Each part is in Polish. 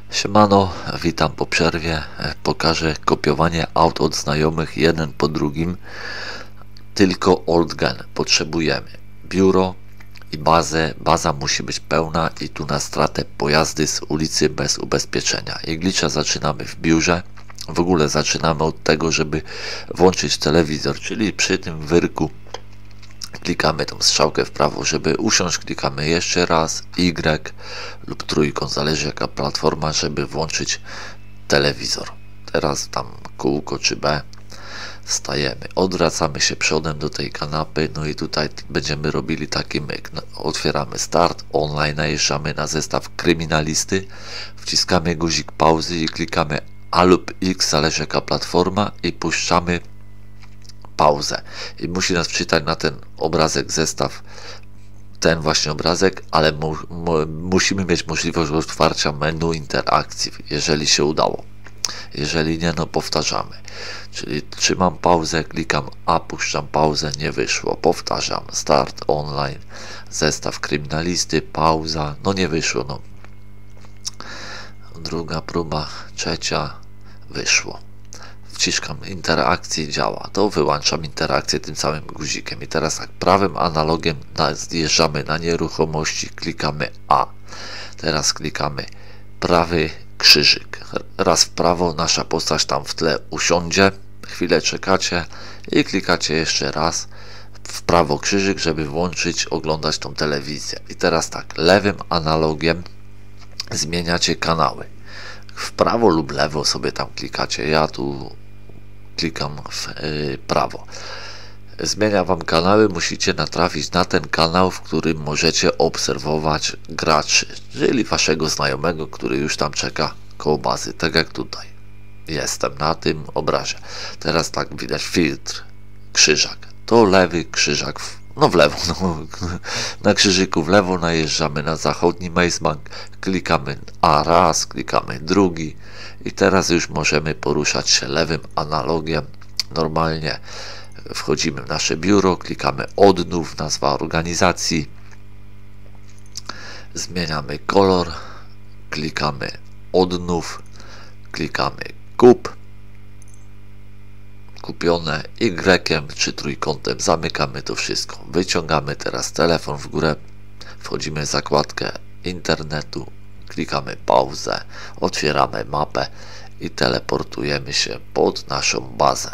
Siemano, witam po przerwie. Pokażę kopiowanie aut od znajomych jeden po drugim. Tylko oldgen potrzebujemy. Biuro i bazę. Baza musi być pełna i tu na stratę pojazdy z ulicy bez ubezpieczenia. Iglicza zaczynamy w biurze. W ogóle zaczynamy od tego, żeby włączyć telewizor, czyli przy tym wyrku klikamy tą strzałkę w prawo, żeby usiąść, klikamy jeszcze raz Y lub trójką, zależy jaka platforma, żeby włączyć telewizor. Teraz tam kółko czy B, stajemy, odwracamy się przodem do tej kanapy, no i tutaj będziemy robili taki myk. No, otwieramy start, online, najeżdżamy na zestaw kryminalisty, wciskamy guzik pauzy i klikamy A lub X, zależy jaka platforma, i puszczamy pauzę i musi nas wczytać na ten obrazek zestaw, ten właśnie obrazek, ale musimy mieć możliwość otwarcia menu interakcji, jeżeli się udało. Jeżeli nie, no powtarzamy, czyli trzymam pauzę, klikam A, puszczam pauzę, nie wyszło, powtarzam, start online, zestaw kryminalisty, pauza, no nie wyszło, no druga próba, trzecia, wyszło. Wciskam interakcji, działa, to wyłączam interakcję tym samym guzikiem i teraz tak, prawym analogiem zjeżdżamy na nieruchomości, klikamy A, teraz klikamy prawy krzyżyk, raz w prawo, nasza postać tam w tle usiądzie, chwilę czekacie i klikacie jeszcze raz w prawo krzyżyk, żeby włączyć, oglądać tą telewizję. I teraz tak, lewym analogiem zmieniacie kanały, w prawo lub lewo sobie tam klikacie, ja tu klikam w prawo. Zmienia wam kanały, musicie natrafić na ten kanał, w którym możecie obserwować graczy, czyli waszego znajomego, który już tam czeka koło bazy, tak jak tutaj jestem na tym obrazie. Teraz tak widać filtr, krzyżak, to lewy krzyżak, w lewo, na krzyżyku w lewo najeżdżamy na zachodni Mazebank, klikamy A raz, klikamy drugi i teraz już możemy poruszać się lewym analogiem. Normalnie wchodzimy w nasze biuro, klikamy odnów, nazwa organizacji, zmieniamy kolor, klikamy odnów, klikamy kup, kupione, Y czy trójkątem zamykamy to wszystko, wyciągamy teraz telefon w górę, wchodzimy w zakładkę internetu, klikamy pauzę, otwieramy mapę i teleportujemy się pod naszą bazę.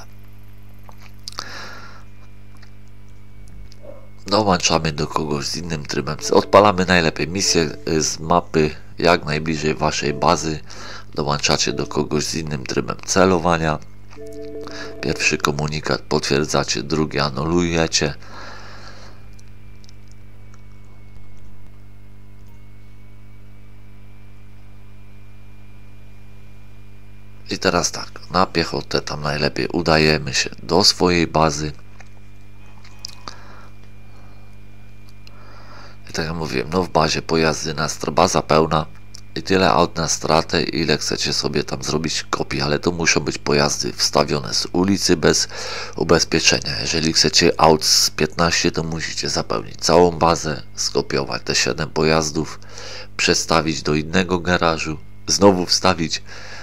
Dołączamy do kogoś z innym trybem, odpalamy najlepiej misję z mapy jak najbliżej waszej bazy, dołączacie do kogoś z innym trybem celowania. Pierwszy komunikat potwierdzacie, drugi anulujecie. I teraz tak, na piechotę tam najlepiej udajemy się do swojej bazy. I tak jak mówiłem, no w bazie pojazdy, baza pełna i tyle aut na stratę, ile chcecie sobie tam zrobić kopii, ale to muszą być pojazdy wstawione z ulicy bez ubezpieczenia. Jeżeli chcecie aut z 15, to musicie zapełnić całą bazę, skopiować te 7 pojazdów, przestawić do innego garażu, znowu wstawić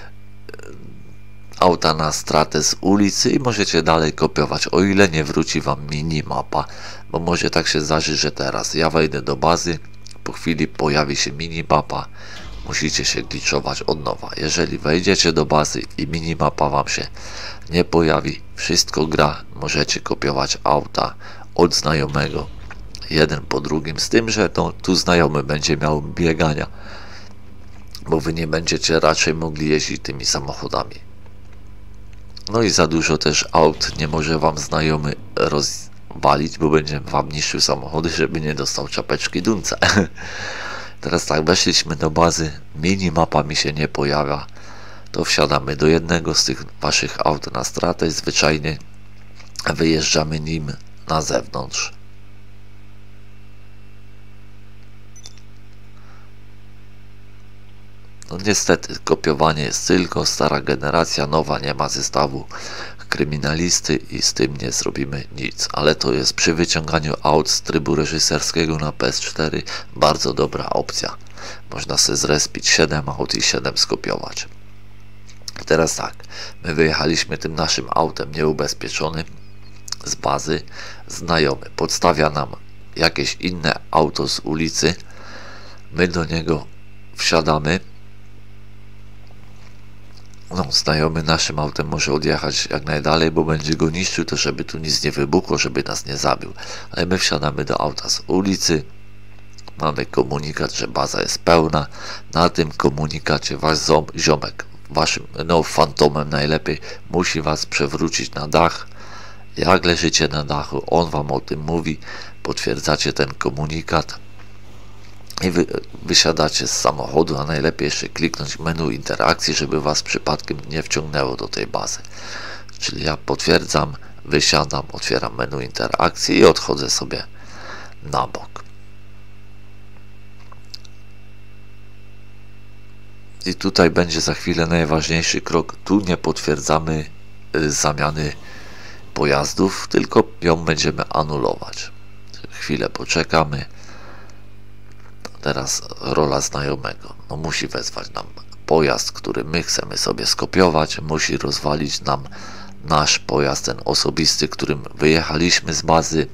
auta na stratę z ulicy i możecie dalej kopiować, o ile nie wróci wam minimapa, bo może tak się zdarzyć, że teraz ja wejdę do bazy, po chwili pojawi się minimapa, musicie się glitchować od nowa. Jeżeli wejdziecie do bazy i minimapa wam się nie pojawi, wszystko gra, możecie kopiować auta od znajomego jeden po drugim, z tym, że tu znajomy będzie miał biegania, bo wy nie będziecie raczej mogli jeździć tymi samochodami. No i za dużo też aut nie może wam znajomy rozwalić, bo będzie wam niszczył samochody, żeby nie dostał czapeczki dunce. Teraz tak, weszliśmy do bazy, minimapa mi się nie pojawia, to wsiadamy do jednego z tych waszych aut na stratę i zwyczajnie wyjeżdżamy nim na zewnątrz. No niestety, kopiowanie jest tylko, stara generacja, nowa nie ma zestawu kryminalisty i z tym nie zrobimy nic, ale to jest przy wyciąganiu aut z trybu reżyserskiego na PS4 bardzo dobra opcja. można sobie zrespić 7 aut i 7 skopiować. Teraz tak, my wyjechaliśmy tym naszym autem nieubezpieczonym z bazy, znajomy podstawia nam jakieś inne auto z ulicy, my do niego wsiadamy. No, znajomy naszym autem może odjechać jak najdalej, bo będzie go niszczył, to żeby tu nic nie wybuchło, żeby nas nie zabił. Ale my wsiadamy do auta z ulicy, mamy komunikat, że baza jest pełna. Na tym komunikacie wasz ziomek, waszym fantomem najlepiej, musi was przewrócić na dach. Jak leżycie na dachu, on wam o tym mówi, potwierdzacie ten komunikat i wysiadacie z samochodu, a najlepiej jeszcze kliknąć menu interakcji, żeby was przypadkiem nie wciągnęło do tej bazy. Czyli ja potwierdzam, wysiadam, otwieram menu interakcji i odchodzę sobie na bok. I tutaj będzie za chwilę najważniejszy krok. Tu nie potwierdzamy zamiany pojazdów, tylko ją będziemy anulować. Chwilę poczekamy. Teraz rola znajomego. No, musi wezwać nam pojazd, który my chcemy sobie skopiować, musi rozwalić nam nasz pojazd, ten osobisty, którym wyjechaliśmy z bazy.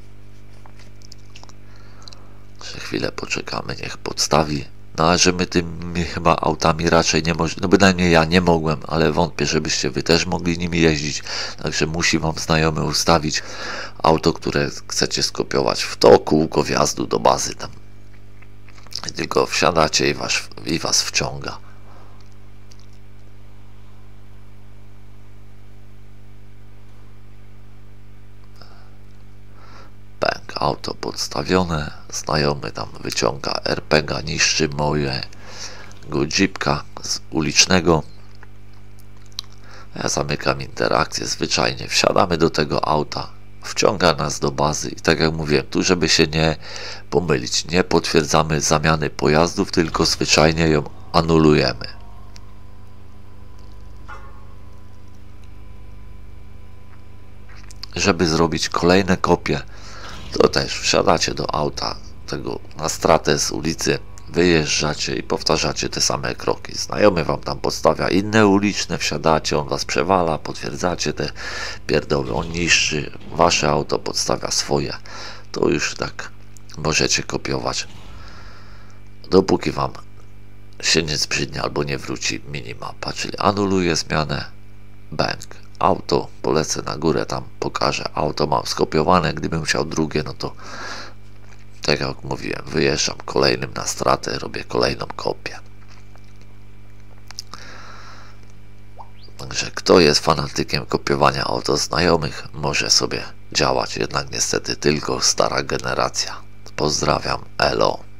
Jeszcze chwilę poczekamy, niech podstawi. No a że my tymi chyba autami raczej nie możemy, no bynajmniej ja nie mogłem, ale wątpię, żebyście wy też mogli nimi jeździć, także musi wam znajomy ustawić auto, które chcecie skopiować w to kółko wjazdu do bazy tam. Tylko wsiadacie i was wciąga. Pęk, auto podstawione, znajomy tam wyciąga RPG, niszczy mojego jeepka z ulicznego. Ja zamykam interakcję, zwyczajnie wsiadamy do tego auta, wciąga nas do bazy i tak jak mówiłem, tu żeby się nie pomylić, nie potwierdzamy zamiany pojazdów, tylko zwyczajnie ją anulujemy. Żeby zrobić kolejne kopie, to też wsiadacie do auta tego na stratę z ulicy, wyjeżdżacie i powtarzacie te same kroki. Znajomy wam tam podstawia inne uliczne, wsiadacie, on was przewala, potwierdzacie te pierdoły, on niszczy, wasze auto podstawia swoje. To już tak możecie kopiować, dopóki wam się nie zbrzydnie albo nie wróci minimapa, czyli anuluję zmianę, bęk, auto, polecę na górę, tam pokażę, auto mam skopiowane, gdybym chciał drugie, no to tak jak mówiłem, wyjeżdżam kolejnym na stratę, robię kolejną kopię. Także kto jest fanatykiem kopiowania auto znajomych, może sobie działać, jednak niestety tylko stara generacja. Pozdrawiam, elo.